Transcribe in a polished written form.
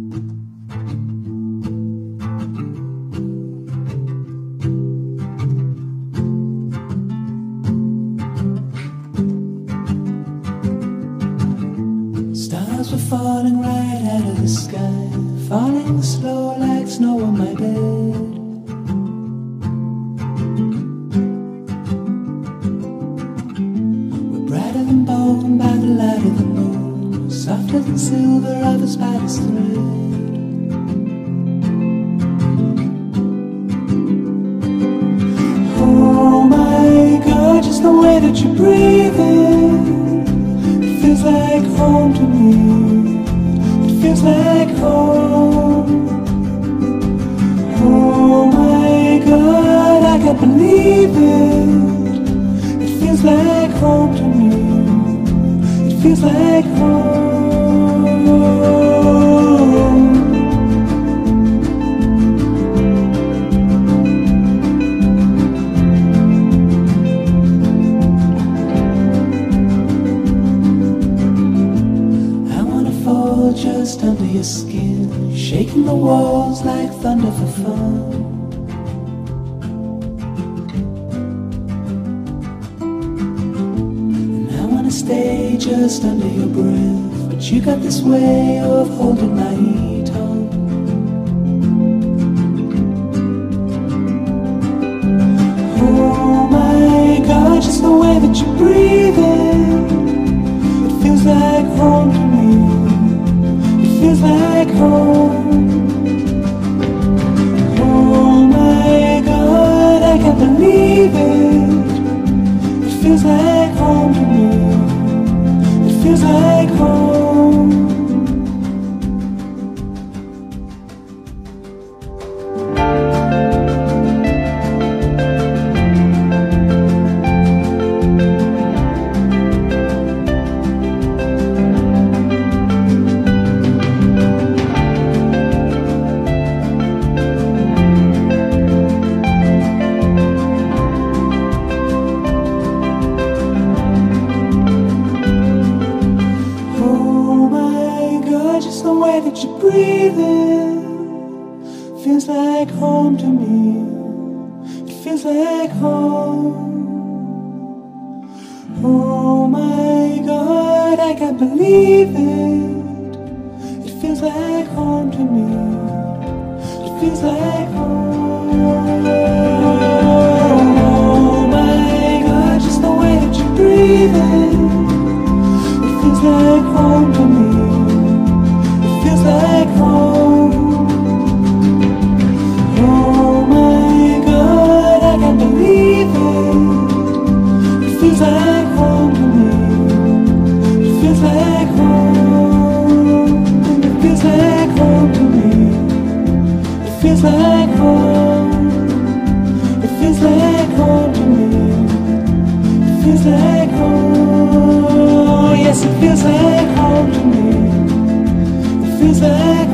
Stars were falling right out of the sky, falling slow like snow on my bed. We're brighter than bone by the light of the moon, softer than silver of a spider's thread. Oh my God, just the way that you breathe in, feels like home to me. It feels like home. Oh my God, I can't believe it. It feels like home to me. It feels like home. Just under your skin, shaking the walls like thunder for fun. And I wanna stay just under your breath, but you got this way of holding my tongue. Oh my God, just the way that you breathe in, it feels like home to me. Feels like home. Oh my God, I can't believe it. It feels like home to me. It feels like home. Just the way that you breathe in feels like home to me. It feels like home. Oh my God, I can't believe it. It feels like home to me. It feels like home. Oh my God, just the way that you breathe in, it feels like home to me. Feels like home. Oh my God, I can't believe it. It feels like home to me. It feels like home. It feels like home to me. It feels like home. It feels like home to me. It feels like home. Yes, it feels like home to me. Feels like